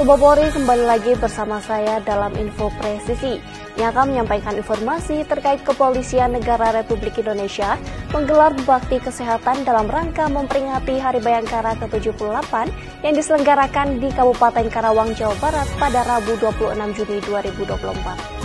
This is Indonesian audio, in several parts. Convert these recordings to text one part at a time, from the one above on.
Kabar Polri kembali lagi bersama saya dalam Info Presisi yang akan menyampaikan informasi terkait Kepolisian Negara Republik Indonesia menggelar bakti kesehatan dalam rangka memperingati Hari Bayangkara ke-78 yang diselenggarakan di Kabupaten Karawang, Jawa Barat pada Rabu 26 Juni 2024.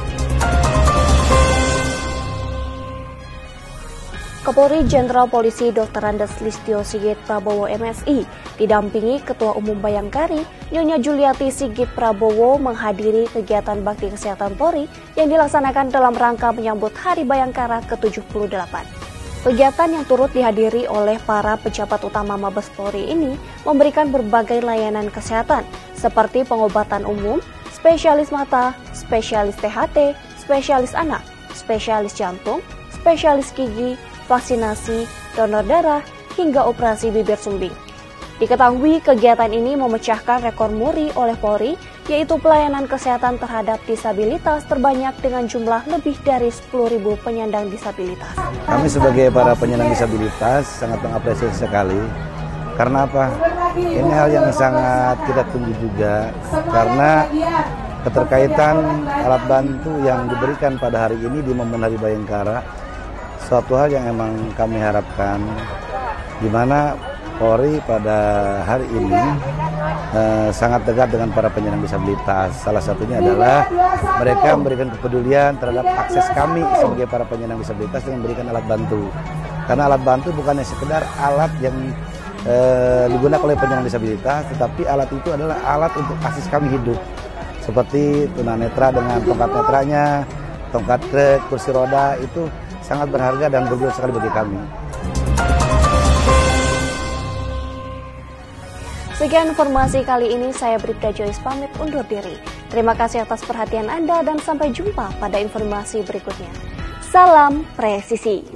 Kapolri Jenderal Polisi Dr. Andes Listio Sigit Prabowo MSI didampingi Ketua Umum Bayangkari Nyonya Juliati Sigit Prabowo menghadiri kegiatan bakti kesehatan Polri yang dilaksanakan dalam rangka menyambut Hari Bayangkara ke-78. Kegiatan yang turut dihadiri oleh para pejabat utama Mabes Polri ini memberikan berbagai layanan kesehatan seperti pengobatan umum, spesialis mata, spesialis THT, spesialis anak, spesialis jantung, spesialis gigi, vaksinasi, donor darah, hingga operasi bibir sumbing. Diketahui kegiatan ini memecahkan rekor muri oleh Polri, yaitu pelayanan kesehatan terhadap disabilitas terbanyak dengan jumlah lebih dari 10.000 penyandang disabilitas. Kami sebagai para penyandang disabilitas sangat mengapresiasi sekali. Karena apa? Ini hal yang sangat kita tunggu juga, karena keterkaitan alat bantu yang diberikan pada hari ini di momen Hari Bayangkara, suatu hal yang emang kami harapkan, di mana Polri pada hari ini sangat dekat dengan para penyandang disabilitas. Salah satunya adalah mereka memberikan kepedulian terhadap akses kami sebagai para penyandang disabilitas dengan memberikan alat bantu. Karena alat bantu bukannya sekedar alat yang digunakan oleh penyandang disabilitas, tetapi alat itu adalah alat untuk akses kami hidup. Seperti tunanetra dengan tongkat netranya, tongkat trek, kursi roda, itu sangat berharga dan berguna sekali bagi kami. Sekian informasi kali ini, saya Bribda Joyce pamit undur diri. Terima kasih atas perhatian Anda dan sampai jumpa pada informasi berikutnya. Salam presisi.